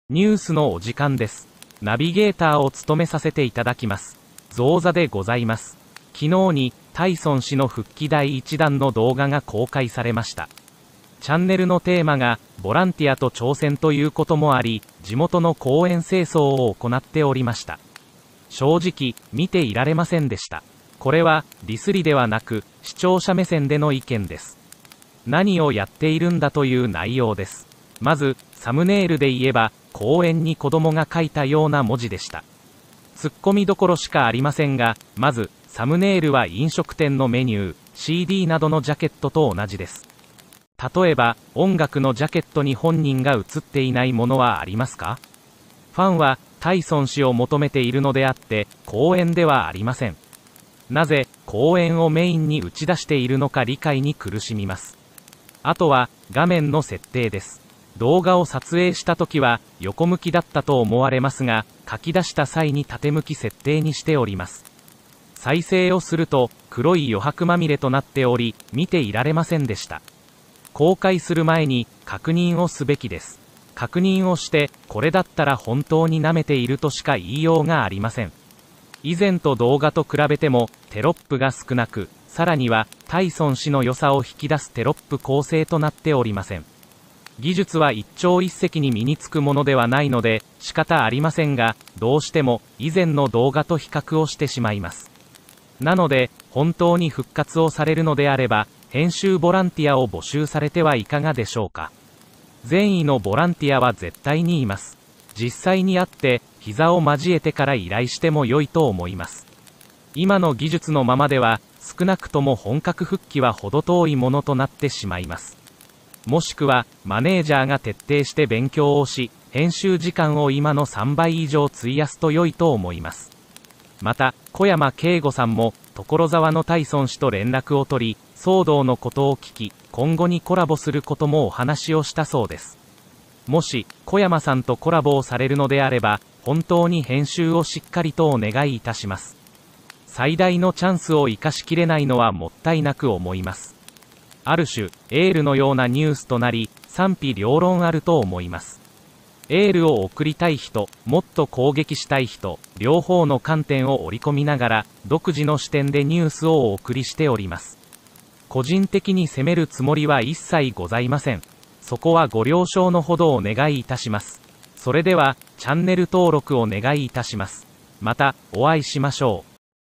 ニュースのお時間です。ナビゲーターを務めさせていただきます。造座でございます。昨日にタイソン氏の復帰第1弾の動画が公開されました。チャンネルのテーマがボランティアと挑戦ということもあり、地元の公園清掃を行っておりました。正直、見ていられませんでした。これはディスりではなく、視聴者目線での意見です。何をやっているんだという内容です。まず、サムネイルで言えば、公園に子供が書いたような文字でした。ツッコミどころしかありませんが、まず、サムネイルは飲食店のメニュー、CD などのジャケットと同じです。例えば、音楽のジャケットに本人が写っていないものはありますか？ファンは、タイソン氏を求めているのであって、公園ではありません。なぜ、公園をメインに打ち出しているのか理解に苦しみます。あとは、画面の設定です。動画を撮影した時は横向きだったと思われますが、書き出した際に縦向き設定にしております。再生をすると黒い余白まみれとなっており、見ていられませんでした。公開する前に確認をすべきです。確認をして、これだったら本当に舐めているとしか言いようがありません。以前と動画と比べてもテロップが少なく、さらにはタイソン氏の良さを引き出すテロップ構成となっておりません。技術は一朝一夕に身につくものではないので仕方ありませんが、どうしても以前の動画と比較をしてしまいます。なので、本当に復活をされるのであれば、編集ボランティアを募集されてはいかがでしょうか。善意のボランティアは絶対にいます。実際に会って、膝を交えてから依頼しても良いと思います。今の技術のままでは、少なくとも本格復帰は程遠いものとなってしまいます。もしくは、マネージャーが徹底して勉強をし、編集時間を今の3倍以上費やすと良いと思います。また、小山圭吾さんも、所沢のタイソン氏と連絡を取り、騒動のことを聞き、今後にコラボすることもお話をしたそうです。もし、小山さんとコラボをされるのであれば、本当に編集をしっかりとお願いいたします。最大のチャンスを生かしきれないのはもったいなく思います。ある種、エールのようなニュースとなり、賛否両論あると思います。エールを送りたい人、もっと攻撃したい人、両方の観点を織り込みながら、独自の視点でニュースをお送りしております。個人的に責めるつもりは一切ございません。そこはご了承のほどお願いいたします。それでは、チャンネル登録をお願いいたします。また、お会いしましょう。